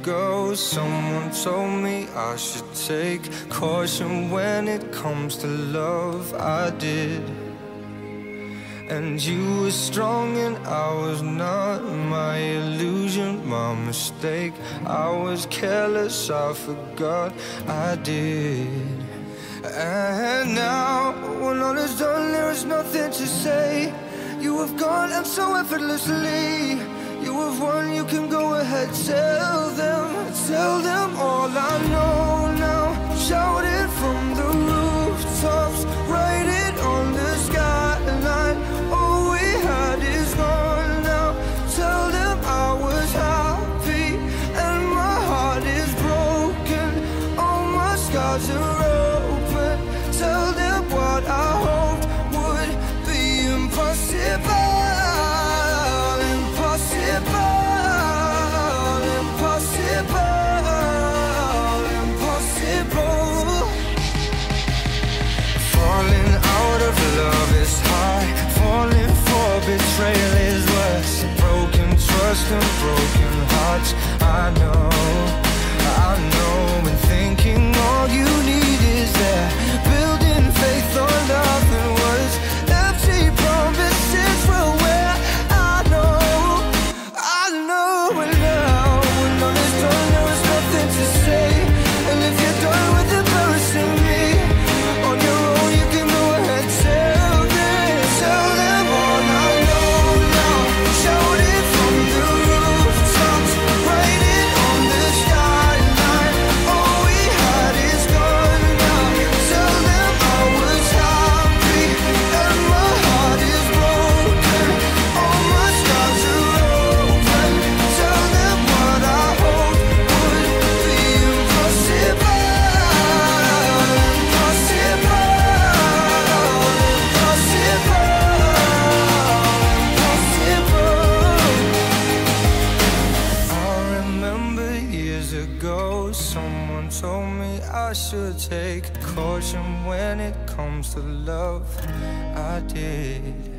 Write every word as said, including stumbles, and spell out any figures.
ago, someone told me I should take caution when it comes to love. I did. And you were strong and I was not. My illusion, my mistake. I was careless, I forgot I did. And now, when all is done, there is nothing to say. You have gone and so effortlessly. You have won, you can go ahead, tell them, tell them all I know now. Shout it from the rooftops, write it on the skyline. All we had is gone now. Tell them I was happy and my heart is broken. All my scars are open. Tell them what I hoped would be impossible. Love is high, falling for betrayal is worse. Broken trust and broken hearts. I know, I know. And thinking all you need is there. Building faith on nothing was empty promises. Well, where I know, I know. And now, when all is done, there is nothing to say. And if you're done with embarrassing me on your own, you can go ahead, say. Someone told me I should take caution when it comes to love. I did.